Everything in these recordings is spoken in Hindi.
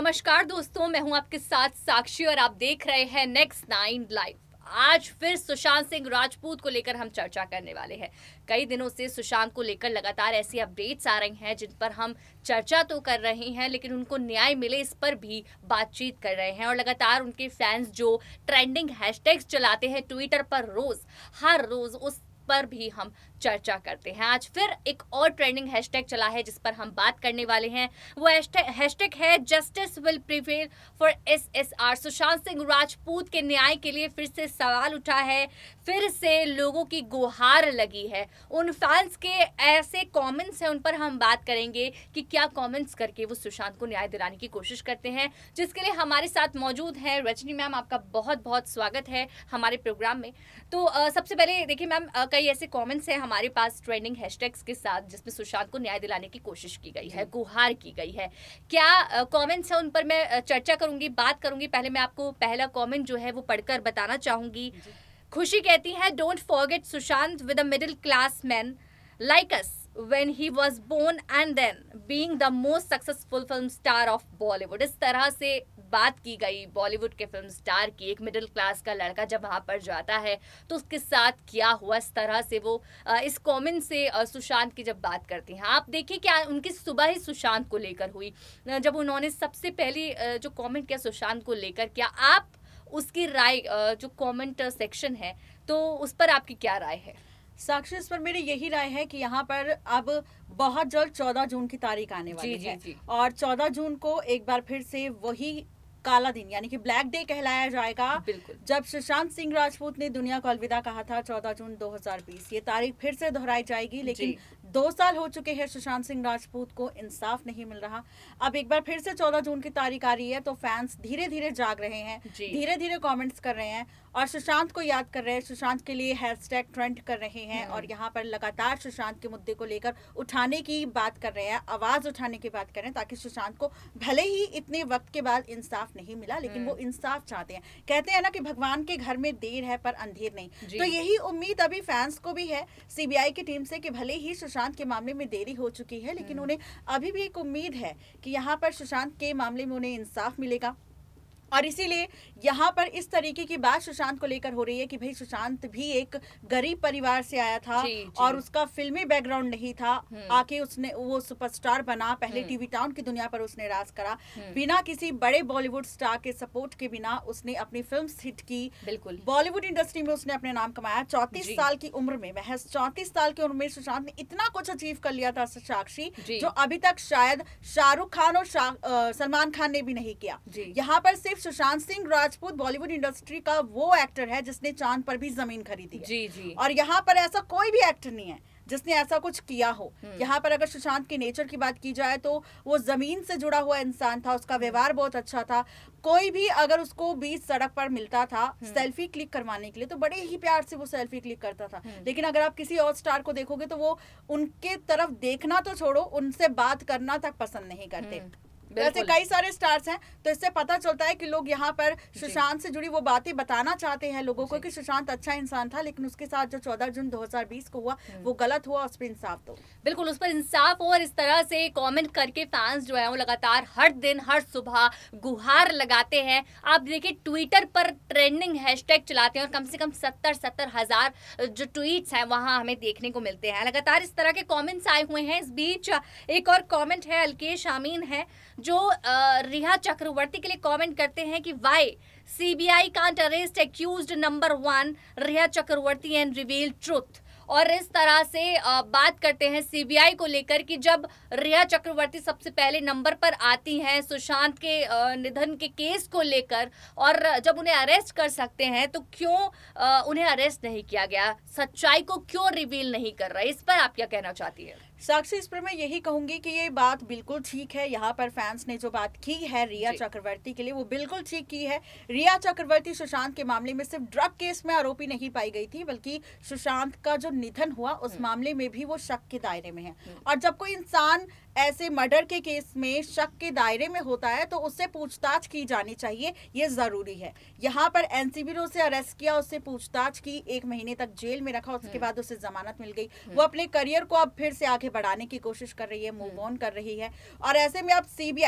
नमस्कार दोस्तों, मैं हूं आपके साथ साक्षी और आप देख रहे हैं नेक्स्ट 9 लाइव। आज फिर सुशांत सिंह राजपूत को लेकर हम चर्चा करने वाले हैं। कई दिनों से सुशांत को लेकर लगातार ऐसी अपडेट्स आ रही हैं जिन पर हम चर्चा तो कर रहे हैं, लेकिन उनको न्याय मिले इस पर भी बातचीत कर रहे हैं। और लगातार उनके फैंस जो ट्रेंडिंग हैशटैग्स चलाते हैं ट्विटर पर हर रोज उस पर भी हम चर्चा करते हैं। आज फिर एक और ट्रेंडिंग हैशटैग चला है जिस पर हम बात करने वाले हैं। वो हैशटैग है justice will prevail for SSR। Sushant Singh Rajput के न्याय के लिए फिर से सवाल उठा है, फिर से लोगों की गुहार लगी है। उन फैंस के ऐसे कमेंट्स हैं, उन पर हम बात करेंगे कि क्या कमेंट्स करके वो सुशांत को न्याय दिलाने की कोशिश करते हैं, जिसके लिए हमारे साथ मौजूद है रजनी मैम। आपका बहुत बहुत स्वागत है हमारे प्रोग्राम में। तो सबसे पहले देखिए मैम, कई ऐसे कमेंट्स हैं हमारे पास ट्रेंडिंग हैशटैग्स के साथ जिसमें सुशांत को न्याय दिलाने की कोशिश की गई है, गुहार की गई है। क्या कमेंट्स हैं उन पर मैं चर्चा करूंगी, बात करूंगी। पहले मैं आपको पहला कमेंट जो है वो पढ़कर बताना चाहूंगी। खुशी कहती है, don't forget Sushant with a middle class man like us when he was born and then being the most successful film star of Bollywood। इस तरह से बात की गई बॉलीवुड के फिल्म स्टार की। एक मिडिल क्लास का लड़का जब वहाँ पर जाता है तो उसके साथ क्या हुआ, इस तरह से वो इस कमेंट से सुशांत की जब बात करती हैं। आप देखिए क्या उनकी सुबह ही सुशांत को लेकर हुई, जब उन्होंने सबसे पहली जो कमेंट किया सुशांत को लेकर। क्या आप उसकी राय, जो कमेंट सेक्शन है, तो उस पर आपकी क्या राय है? साक्षी, इस पर मेरी यही राय है कि यहाँ पर अब बहुत जल्द 14 जून की तारीख आने वाली है। और 14 जून को एक बार फिर से वही काला दिन यानी कि ब्लैक डे कहलाया जाएगा, जब सुशांत सिंह राजपूत ने दुनिया को अलविदा कहा था। 14 जून 2020 ये तारीख फिर से दोहराई जाएगी। लेकिन 2 साल हो चुके हैं सुशांत सिंह राजपूत को इंसाफ नहीं मिल रहा। अब एक बार फिर से 14 जून की तारीख आ रही है तो फैंस धीरे धीरे जाग रहे हैं, धीरे धीरे कमेंट्स कर रहे हैं और सुशांत को याद कर रहे हैं, सुशांत के लिए हैशटैग ट्रेंड कर रहे हैं और यहाँ पर लगातार सुशांत के मुद्दे को लेकर उठाने की बात कर रहे हैं, आवाज उठाने की बात कर रहे हैं, ताकि सुशांत को भले ही इतने वक्त के बाद इंसाफ नहीं मिला लेकिन वो इंसाफ चाहते हैं। कहते हैं ना कि भगवान के घर में देर है पर अंधेर नहीं। तो यही उम्मीद अभी फैंस को भी है CBI की टीम से कि भले ही सुशांत के मामले में देरी हो चुकी है लेकिन उन्हें अभी भी एक उम्मीद है कि यहाँ पर सुशांत के मामले में उन्हें इंसाफ मिलेगा। और इसीलिए यहाँ पर इस तरीके की बात सुशांत को लेकर हो रही है कि भाई सुशांत भी एक गरीब परिवार से आया था और उसका फिल्मी बैकग्राउंड नहीं था। आके उसने वो सुपरस्टार बना, पहले टीवी टाउन की दुनिया पर उसने राज करा, बिना किसी बड़े बॉलीवुड स्टार के सपोर्ट के बिना उसने अपनी फिल्म हिट की। बिल्कुल बॉलीवुड इंडस्ट्री में उसने अपने नाम कमाया। 34 साल की उम्र में, महज 34 साल की उम्र में सुशांत ने इतना कुछ अचीव कर लिया था साक्षी, जो अभी तक शायद शाहरुख खान और सलमान खान ने भी नहीं किया। यहाँ पर सिर्फ सुशांत सिंह राजपूत बॉलीवुड इंडस्ट्री का वो एक्टर है जिसने चांद पर भी जमीन खरीदी है। और यहाँ पर ऐसा कोई भी एक्टर नहीं है जिसने ऐसा कुछ किया हो। यहाँ पर अगर सुशांत के नेचर की बात की जाए तो वो जमीन से जुड़ा हुआ इंसान था, उसका व्यवहार बहुत अच्छा था। कोई भी अगर उसको बीच सड़क पर मिलता था सेल्फी क्लिक करवाने के लिए तो बड़े ही प्यार से वो सेल्फी क्लिक करता था। लेकिन अगर आप किसी और स्टार को देखोगे तो वो उनके तरफ देखना तो छोड़ो, उनसे बात करना तक पसंद नहीं करते। ऐसे कई सारे स्टार्स हैं, तो इससे पता चलता है कि लोग यहाँ पर सुशांत से जुड़ी वो बातें बताना चाहते हैं लोगों को कि सुशांत अच्छा इंसान था, लेकिन उसके साथ जो 14 जून 2020 को हुआ वो गलत हुआ, उस पर इंसाफ दो। बिल्कुल, उस पर इंसाफ हो। और इस तरह से कमेंट करके फैंस जो है वो लगातार हर दिन हर सुबह गुहार लगाते हैं। आप देखिए ट्विटर पर ट्रेंडिंग हैशटैग चलाते हैं और कम से कम 70 हज़ार जो ट्वीट्स हैं वहाँ हमें देखने को मिलते हैं। लगातार इस तरह के कॉमेंट्स आए हुए हैं। इस बीच एक और कॉमेंट है, अलकेश आमीन है जो रिया चक्रवर्ती के लिए कमेंट करते हैं कि why CBI can't arrest accused number 1 Rhea Chakraborty and reveal truth. और इस तरह से बात करते हैं CBI को लेकर कि जब रिया चक्रवर्ती सबसे पहले नंबर पर आती हैं सुशांत के निधन के केस को लेकर और जब उन्हें अरेस्ट कर सकते हैं तो क्यों उन्हें अरेस्ट नहीं किया गया, सच्चाई को क्यों रिवील नहीं कर रहा है? इस पर आप क्या कहना चाहती है? साक्षी, इस पर मैं यही कहूंगी कि ये बात बिल्कुल ठीक है। यहाँ पर फैंस ने जो बात की है रिया चक्रवर्ती के लिए वो बिल्कुल ठीक की है। रिया चक्रवर्ती सुशांत के मामले में सिर्फ ड्रग केस में आरोपी नहीं पाई गई थी, बल्कि सुशांत का जो निधन हुआ उस मामले में भी वो शक के दायरे में है। और जब कोई इंसान ऐसे मर्डर के केस में शक के दायरे में होता है तो उससे पूछताछ की जानी चाहिए, ये जरूरी है। यहाँ पर NCB से अरेस्ट किया, उससे पूछताछ की, 1 महीने तक जेल में रखा, उसके बाद उसे जमानत मिल गई। वो अपने करियर को अब फिर से आगे बढ़ाने की कोशिश कर रही है, मूव ऑन कर रही है। और ऐसे में अब CBI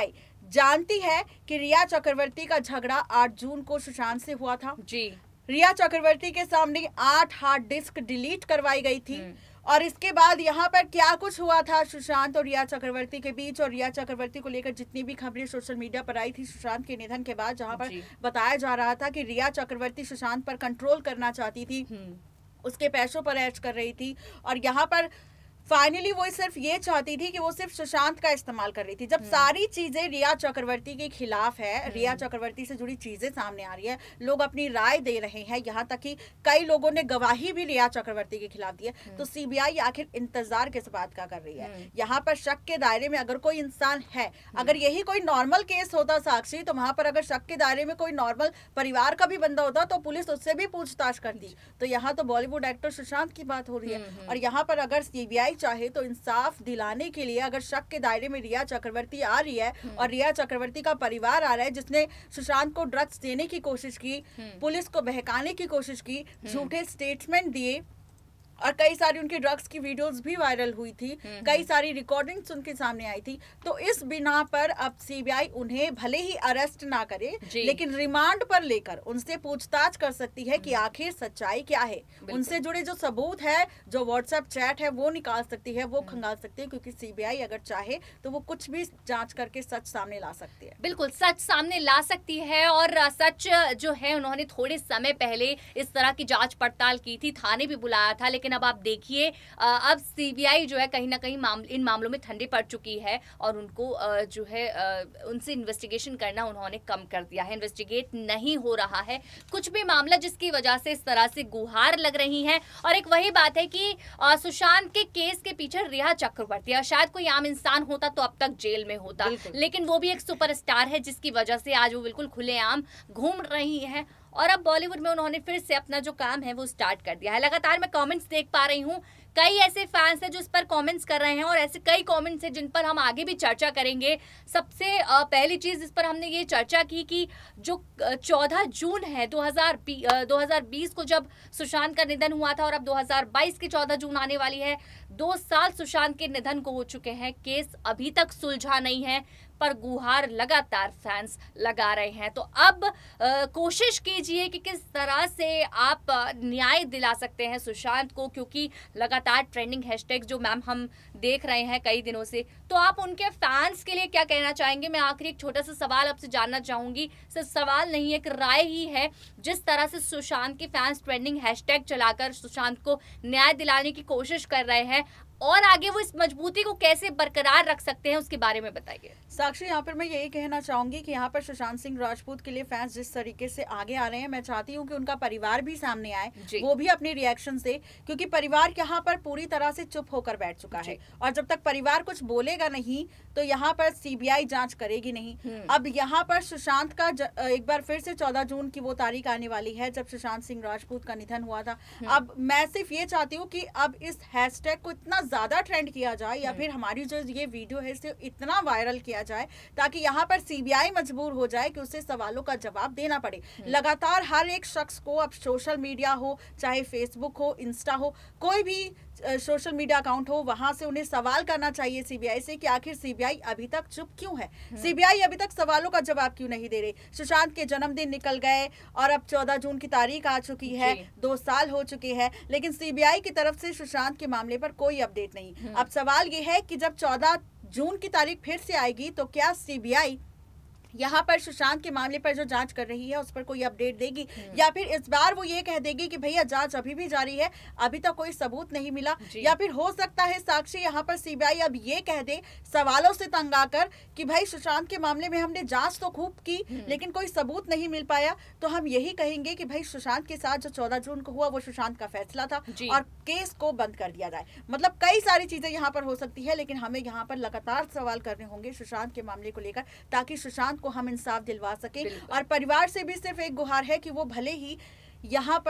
जानती है कि रिया चक्रवर्ती का झगड़ा 8 जून को सुशांत से हुआ था जी। रिया चक्रवर्ती के सामने 8 हार्ड डिस्क डिलीट करवाई गई थी और इसके बाद यहाँ पर क्या कुछ हुआ था सुशांत और रिया चक्रवर्ती के बीच, और रिया चक्रवर्ती को लेकर जितनी भी खबरें सोशल मीडिया पर आई थी सुशांत के निधन के बाद, जहाँ पर बताया जा रहा था कि रिया चक्रवर्ती सुशांत पर कंट्रोल करना चाहती थी, उसके पैसों पर ऐश कर रही थी, और यहाँ पर फाइनली वो सिर्फ ये चाहती थी कि वो सिर्फ सुशांत का इस्तेमाल कर रही थी। जब सारी चीजें रिया चक्रवर्ती के खिलाफ है, रिया चक्रवर्ती से जुड़ी चीजें सामने आ रही है, लोग अपनी राय दे रहे हैं, यहाँ तक कि कई लोगों ने गवाही भी रिया चक्रवर्ती के खिलाफ दी है, तो सीबीआई आखिर इंतजार किस बात का कर रही है? यहाँ पर शक के दायरे में अगर कोई इंसान है, अगर यही कोई नॉर्मल केस होता साक्षी, तो वहां पर अगर शक के दायरे में कोई नॉर्मल परिवार का भी बंदा होता तो पुलिस उससे भी पूछताछ करती। तो यहाँ तो बॉलीवुड एक्टर सुशांत की बात हो रही है, और यहाँ पर अगर सीबीआई चाहे तो इंसाफ दिलाने के लिए अगर शक के दायरे में रिया चक्रवर्ती आ रही है और रिया चक्रवर्ती का परिवार आ रहा है जिसने सुशांत को ड्रग्स देने की कोशिश की, पुलिस को बहकाने की कोशिश की, झूठे स्टेटमेंट दिए, और कई सारी उनकी ड्रग्स की वीडियोस भी वायरल हुई थी, कई सारी रिकॉर्डिंग्स उनके सामने आई थी, तो इस बिना पर अब सीबीआई उन्हें भले ही अरेस्ट ना करे लेकिन रिमांड पर लेकर उनसे पूछताछ कर सकती है कि आखिर सच्चाई क्या है, उनसे जुड़े जो सबूत है, जो व्हाट्सएप चैट है वो निकाल सकती है, वो खंगाल सकती है, क्योंकि सीबीआई अगर चाहे तो वो कुछ भी जांच करके सच सामने ला सकती है। बिल्कुल सच सामने ला सकती है, और सच जो है उन्होंने थोड़े समय पहले इस तरह की जांच पड़ताल की थी, थाने भी बुलाया था, लेकिन अब आप देखिए अब सीबीआई जो है कहीं ना कहीं इन मामलों में ठंडी पड़ चुकी है, और उनको जो है उनसे इन्वेस्टिगेशन करना उन्होंने कम कर दिया है, इन्वेस्टिगेट नहीं हो रहा है कुछ भी मामला, जिसकी वजह से इस तरह से गुहार लग रही है। और एक वही बात है कि सुशांत के केस के पीछे रिया चक्रवर्ती, और शायद कोई आम इंसान होता तो अब तक जेल में होता, लेकिन वो भी एक सुपरस्टार है जिसकी वजह से आज वो बिल्कुल खुलेआम घूम रही है, और अब बॉलीवुड में उन्होंने फिर से अपना जो काम है वो स्टार्ट कर दिया है। लगातार मैं कमेंट्स देख पा रही हूँ, कई ऐसे फैंस हैं जो इस पर कमेंट्स कर रहे हैं, और ऐसे कई कमेंट्स हैं जिन पर हम आगे भी चर्चा करेंगे। सबसे पहली चीज इस पर हमने ये चर्चा की कि जो 14 जून है 2020 को जब सुशांत का निधन हुआ था, और अब 2022 की 14 जून आने वाली है, 2 साल सुशांत के निधन को हो चुके हैं, केस अभी तक सुलझा नहीं है, पर गुहार लगातार फैंस लगा रहे हैं। तो अब कोशिश कीजिए कि किस तरह से आप न्याय दिला सकते हैं सुशांत को, क्योंकि लगातार ट्रेंडिंग हैशटैग जो मैम हम देख रहे हैं कई दिनों से, तो आप उनके फैंस के लिए क्या कहना चाहेंगे? मैं आखिरी एक छोटा सा सवाल आपसे जानना चाहूंगी, सिर्फ सवाल नहीं, एक राय ही है। जिस तरह से सुशांत के फैंस ट्रेंडिंग हैशटैग चलाकर सुशांत को न्याय दिलाने की कोशिश कर रहे हैं, और आगे वो इस मजबूती को कैसे बरकरार रख सकते हैं, उसके बारे में बताइए। साक्षी, यहाँ पर मैं यही कहना चाहूंगी कि यहाँ पर सुशांत सिंह राजपूत के लिए फैंस जिस तरीके से आगे आ रहे हैं, मैं चाहती हूँ कि उनका परिवार भी सामने आए, वो भी अपने रिएक्शन से, क्योंकि परिवार यहाँ पर पूरी तरह से चुप होकर बैठ चुका है, और जब तक परिवार कुछ बोलेगा नहीं तो यहाँ पर सीबीआई जांच करेगी नहीं। अब यहाँ पर सुशांत का एक बार फिर से 14 जून की वो तारीख आने वाली है जब सुशांत सिंह राजपूत का निधन हुआ था। अब मैं सिर्फ ये चाहती हूँ कि अब इस हैशटैग को इतना ज्यादा ट्रेंड किया जाए, या फिर हमारी जो ये वीडियो है इसे इतना वायरल किया जाए ताकि यहाँ पर सीबीआई मजबूर हो जाए कि उसे सवालों का जवाब देना पड़े। लगातार हर एक शख्स को, अब सोशल मीडिया हो, चाहे फेसबुक हो, इंस्टा हो, कोई भी सोशल मीडिया अकाउंट हो, वहां से उन्हें सवाल करना चाहिए सीबीआई से कि आखिर सीबीआई अभी तक चुप क्यों है, सीबीआई अभी तक सवालों का जवाब क्यों नहीं दे रही। सुशांत के जन्मदिन निकल गए और अब 14 जून की तारीख आ चुकी है, 2 साल हो चुके हैं, लेकिन सीबीआई की तरफ से सुशांत के मामले पर कोई अपडेट नहीं। अब सवाल ये है कि जब 14 जून की तारीख फिर से आएगी तो क्या सीबीआई यहाँ पर सुशांत के मामले पर जो जांच कर रही है उस पर कोई अपडेट देगी, या फिर इस बार वो ये कह देगी कि भैया जांच अभी भी जारी है, अभी तक कोई सबूत नहीं मिला। या फिर हो सकता है साक्षी यहाँ पर सीबीआई अब ये कह दे सवालों से तंग आकर कि भाई सुशांत के मामले में हमने जांच तो खूब की लेकिन कोई सबूत नहीं मिल पाया, तो हम यही कहेंगे कि भाई सुशांत के साथ जो 14 जून को हुआ वो सुशांत का फैसला था और केस को बंद कर दिया जाए। मतलब कई सारी चीजें यहाँ पर हो सकती है, लेकिन हमें यहाँ पर लगातार सवाल करने होंगे सुशांत के मामले को लेकर, ताकि सुशांत को हम इंसाफ दिलवा सके। और परिवार से भी सिर्फ एक गुहार है कि वो भले ही यहाँ पर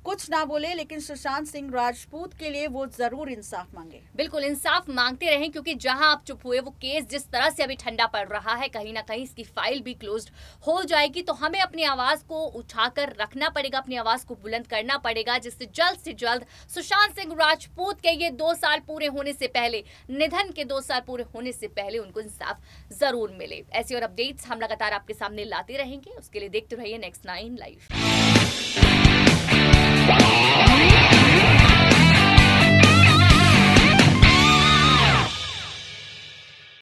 कुछ ना बोले, लेकिन सुशांत सिंह राजपूत के लिए वो जरूर इंसाफ मांगे। बिल्कुल इंसाफ मांगते रहें, क्योंकि जहां आप चुप हुए वो केस जिस तरह से अभी ठंडा पड़ रहा है, कहीं ना कहीं इसकी फाइल भी क्लोज्ड हो जाएगी। तो हमें अपनी आवाज को उठाकर रखना पड़ेगा, अपनी आवाज को बुलंद करना पड़ेगा, जिससे जल्द सुशांत सिंह राजपूत के ये 2 साल पूरे होने से पहले, निधन के 2 साल पूरे होने से पहले उनको इंसाफ जरूर मिले। ऐसी और अपडेट्स हम लगातार आपके सामने लाते रहेंगे। उसके लिए देखते रहिए Next 9 लाइव।